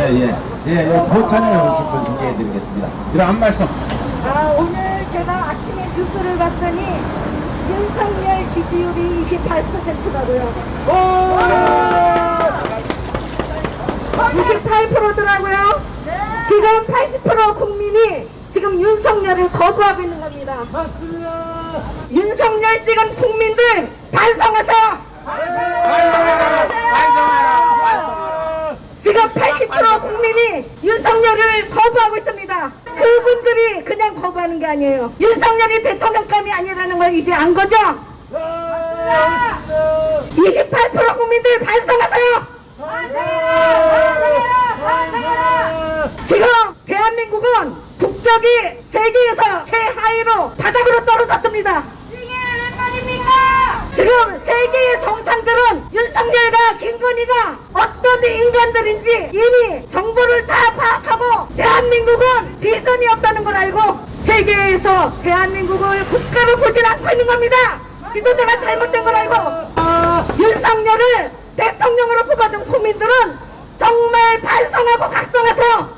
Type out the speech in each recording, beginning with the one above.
포천에 오신 분 소개해드리겠습니다. 그럼 한 말씀. 오늘 제가 아침에 뉴스를 봤더니 윤석열 지지율이 28%라고요. 28%더라고요. 지금 80% 국민이 지금 윤석열을 거부하고 있는 겁니다. 맞습니다. 윤석열 찍은 국민들 반성하세요. 반성하라. 지금 80% 국민이 윤석열을 거부하고 있습니다. 그분들이 그냥 거부하는 게 아니에요. 윤석열이 대통령감이 아니라는 걸 이제 안 거죠? 28% 국민들 반성하세요. 지금 대한민국은 국격이 세계에서 최하위로 바닥으로 떨어졌습니다. 이게 왜 말입니까? 지금 세계의 정상들은 윤석열과 김건희가 어떤 인간들인지 이미 정보를 다 파악하고 대한민국은 비전이 없다는 걸 알고 세계에서 대한민국을 국가로 보질 않고 있는 겁니다. 지도자가 잘못된 걸 알고 윤석열을 대통령으로 뽑아준 국민들은 정말 반성하고 각성하세요.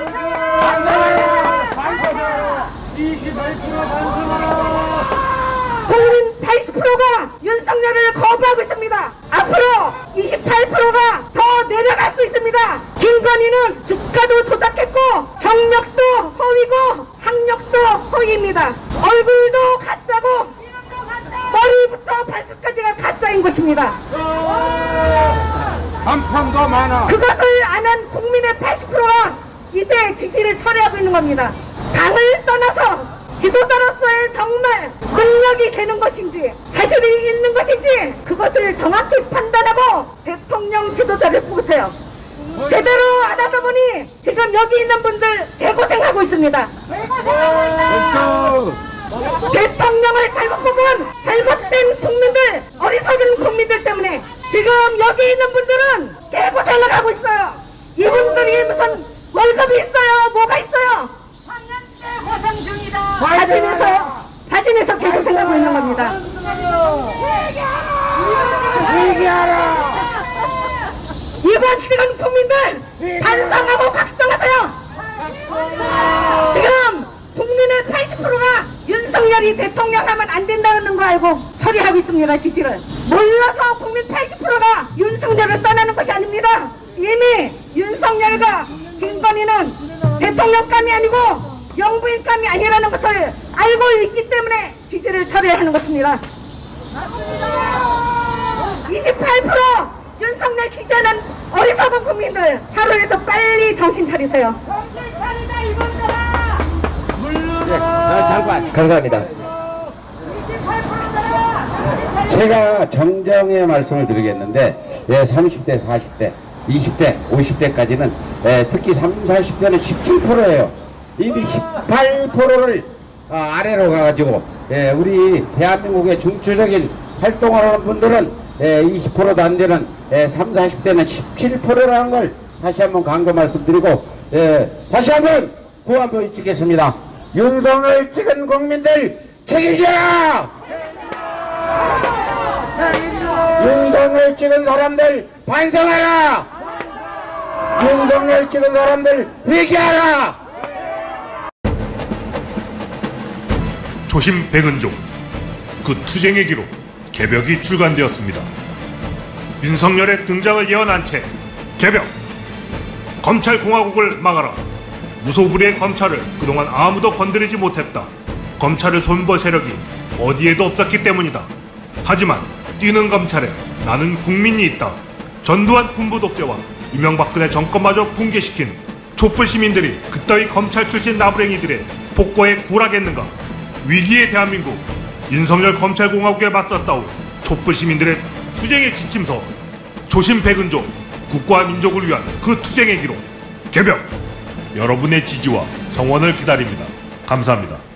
반성하라. 28% 반성하라. 국민 80%가 윤석열을 거부하고 있습니다. 앞으로 28%가 더 내려갈 수 있습니다. 김건희는 주가도 조작했고 경력도 허위고 학력도 허위입니다. 얼굴도 가짜고 머리부터 발끝까지가 가짜인 것입니다. 한판도 많아. 그것을 아는 국민의 80%가 이제 지지를 철회하고 있는 겁니다. 당을 떠나서 지도자로서의 정말 능력이 되는 것인지 자질이 있는 것인지 그것을 정확히 판단하고 대통령 지도자를 뽑으세요. 제대로 안 하다 보니 지금 여기 있는 분들 개고생하고 있습니다. 대통령을 잘못 뽑은 잘못된 국민들, 어리석은 국민들 때문에 지금 여기 있는 분들은 개고생을 하고 있어요. 이분들이 무슨 월급이 있어요? 뭐가 있어요? 3년째 고생 중이다. 자진해서 개고생하고 있는 겁니다. 얘기하라. 이번 찍은 국민들 반성하고 각성하세요. 지금 국민의 80%가 윤석열이 대통령 하면 안 된다는 거 알고 처리하고 있습니다. 지지를 몰라서 국민 80%가 윤석열을 떠나는 것이 아닙니다. 이미 윤석열과 김건희는 대통령감이 아니고 영부인감이 아니라는 것을 알고 있기 때문에 지지를 처리하는 것입니다. 28% 윤석열 지지하는 어리석은 국민들 하루라도 빨리 정신 차리세요. 정신 차리다 이분들아. 장관. 감사합니다. 제가 정정의 말씀을 드리겠는데 30대, 40대, 20대, 50대까지는 특히 30, 40대는 17%예요. 이미 18%를 아래로 가가지고 우리 대한민국의 중추적인 활동을 하는 분들은 20%도 안 되는 30, 40대는 17%라는 걸 다시 한번 강조 말씀드리고 다시 한번 구호 한번 외치겠습니다. 윤석열 찍은 국민들 책임져라! 윤석열 찍은 사람들 반성하라! 윤석열 찍은 사람들 회개하라! 조심 백은종, 그 투쟁의 기록 개벽이 출간되었습니다. 윤석열의 등장을 예언한 채 개벽! 검찰공화국을 막아라! 무소불위의 검찰을 그동안 아무도 건드리지 못했다. 검찰을 손볼 세력이 어디에도 없었기 때문이다. 하지만 뛰는 검찰에 나는 국민이 있다. 전두환 군부 독재와 이명박근혜 정권마저 붕괴시킨 촛불 시민들이 그따위 검찰 출신 나부랭이들의 폭거에 굴하겠는가? 위기의 대한민국, 윤석열 검찰공화국에 맞서 싸울 촛불 시민들의 투쟁의 지침서, 조심 백은종, 국가와 민족을 위한 그 투쟁의 기록 개벽! 여러분의 지지와 성원을 기다립니다. 감사합니다.